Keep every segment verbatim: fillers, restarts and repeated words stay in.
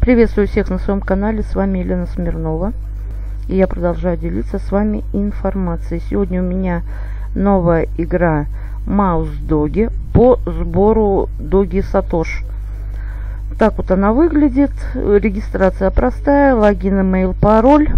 Приветствую всех на своем канале, с вами Елена Смирнова. И я продолжаю делиться с вами информацией. Сегодня у меня новая игра Mouse Dogi по сбору Доги Сатош. Так вот она выглядит. Регистрация простая, логин, имейл, пароль.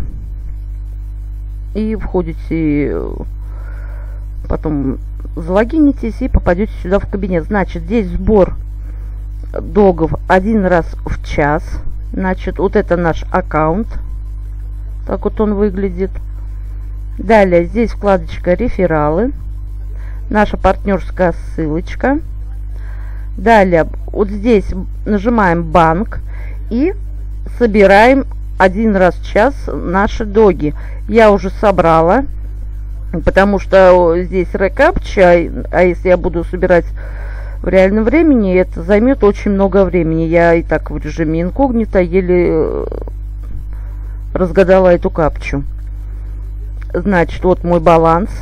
И входите, потом залогинитесь и попадете сюда в кабинет. Значит, здесь сбор догов один раз в час. Значит, вот это наш аккаунт. Так вот он выглядит. Далее здесь вкладочка рефералы. Наша партнерская ссылочка. Далее вот здесь нажимаем банк и собираем один раз в час наши доги. Я уже собрала, потому что здесь рекапча, а если я буду собирать в реальном времени, это займет очень много времени. Я и так в режиме инкогнито еле разгадала эту капчу. Значит, вот мой баланс.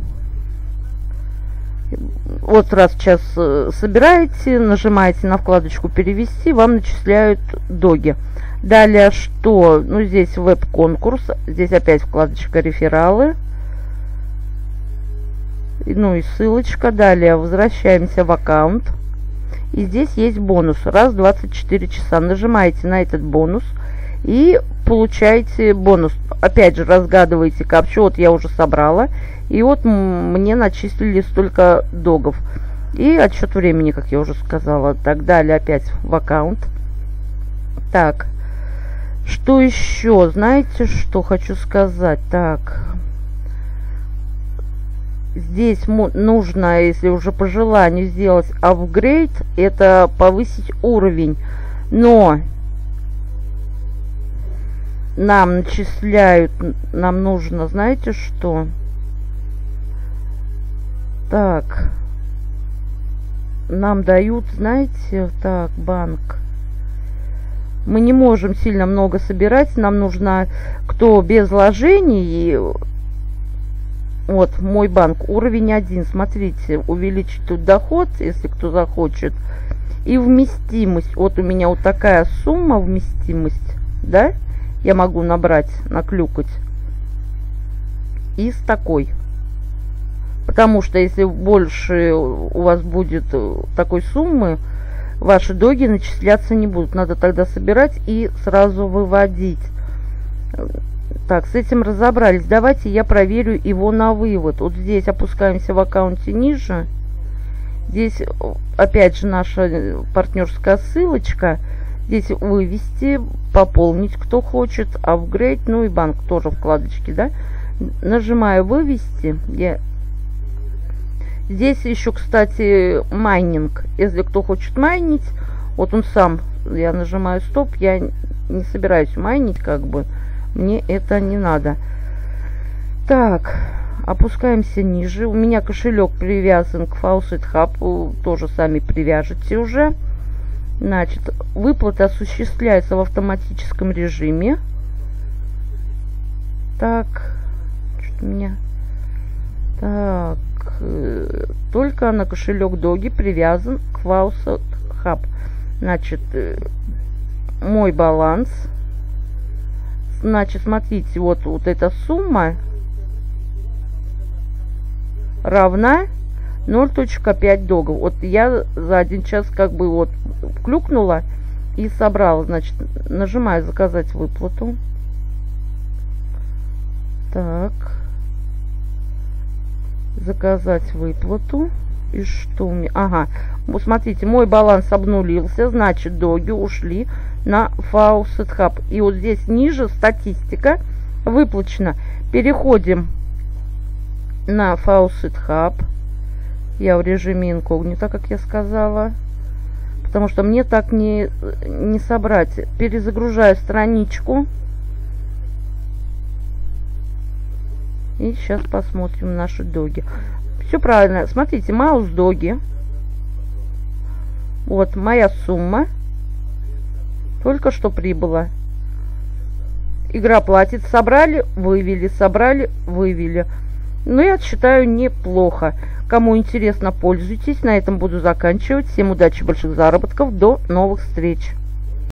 Вот раз в час собираете, нажимаете на вкладочку перевести, вам начисляют доги. Далее что? Ну, здесь веб-конкурс, здесь опять вкладочка рефералы. Ну и ссылочка. Далее возвращаемся в аккаунт. И здесь есть бонус. Раз в двадцать четыре часа. Нажимаете на этот бонус и получаете бонус. Опять же разгадываете капчу. Вот я уже собрала. И вот мне начислили столько догов. И отсчет времени, как я уже сказала. Так, далее опять в аккаунт. Так. Что еще? Знаете, что хочу сказать? Так. Здесь нужно, если уже по желанию, сделать апгрейд, это повысить уровень. Но нам начисляют, нам нужно, знаете что? Так. Нам дают, знаете, так, банк. Мы не можем сильно много собирать. Нам нужно, кто без вложений. Вот мой банк, уровень один. Смотрите, увеличить тут доход, если кто захочет. И вместимость. Вот у меня вот такая сумма, вместимость, да? Я могу набрать, наклюкать. И с такой. Потому что если больше у вас будет такой суммы, ваши доги начисляться не будут. Надо тогда собирать и сразу выводить. Так, с этим разобрались. Давайте я проверю его на вывод. Вот здесь опускаемся в аккаунте ниже. Здесь опять же наша партнерская ссылочка. Здесь вывести, пополнить, кто хочет, апгрейд, ну и банк тоже вкладочки, да. Нажимаю вывести. Я... Здесь еще, кстати, майнинг. Если кто хочет майнить, вот он сам. Я нажимаю стоп. Я не собираюсь майнить, как бы. Мне это не надо. Так, опускаемся ниже. У меня кошелек привязан к Faucet Hub. Тоже сами привяжете уже. Значит, выплата осуществляется в автоматическом режиме. Так, что-то у меня... Так, только на кошелек Доги привязан к Faucet Hub. Значит, мой баланс. Значит, смотрите, вот, вот эта сумма равна ноль целых пять догов. Вот я за один час как бы вот клюкнула и собрала. Значит, нажимаю заказать выплату. Так. Заказать выплату. И что у меня? Ага. Вот смотрите, мой баланс обнулился. Значит, доги ушли на Faucet Hub. И вот здесь ниже статистика выплачена. Переходим на Faucet Hub. Я в режиме инкогнито, как я сказала. Потому что мне так не, не собрать. Перезагружаю страничку. И сейчас посмотрим наши доги. Все правильно. Смотрите, Mouse Dogi. Вот моя сумма. Только что прибыла. Игра платит. Собрали, вывели. Собрали, вывели. Ну, я считаю, неплохо. Кому интересно, пользуйтесь. На этом буду заканчивать. Всем удачи, больших заработков. До новых встреч.